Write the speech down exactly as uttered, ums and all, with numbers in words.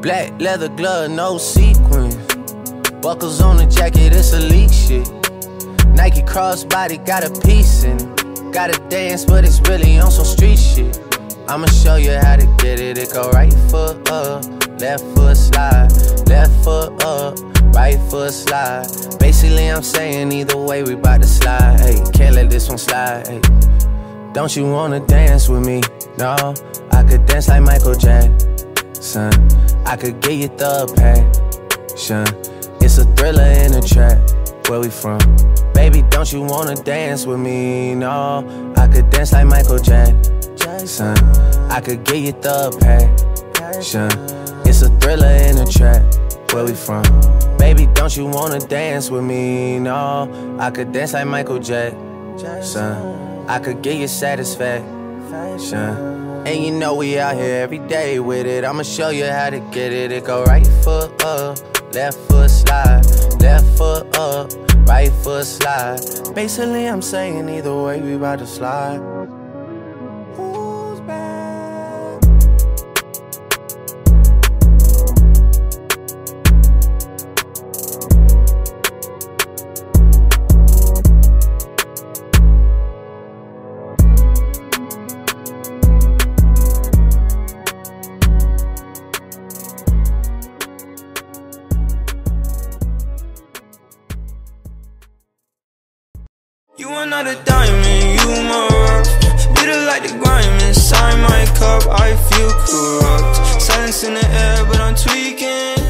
Black leather glove, no sequins. Buckles on the jacket, it's elite shit. Nike crossbody, got a piece in it. Gotta dance, but it's really on some street shit. I'ma show you how to get it. It go right foot up, left foot slide, left foot up, right foot slide. Basically, I'm saying either way, we bout to slide. Hey, can't let this one slide. Hey, don't you wanna dance with me? No, I could dance like Michael Jackson. I could get you the passion. It's a thriller in a trap. Where we from? Baby, don't you wanna dance with me? No, I could dance like Michael Jackson. I could get you the passion. It's a thriller in a trap. Where we from? Baby, don't you wanna dance with me? No, I could dance like Michael Jackson. I could get you satisfaction. And you know we out here every day with it. I'ma show you how to get it. It go right foot up, left foot slide, left foot up, right foot slide. Basically, I'm saying either way, we bout to slide. Who's back? You are not a diamond, you more rough. Bitter like the grime inside my cup, I feel corrupt. Silence in the air, but I'm tweaking.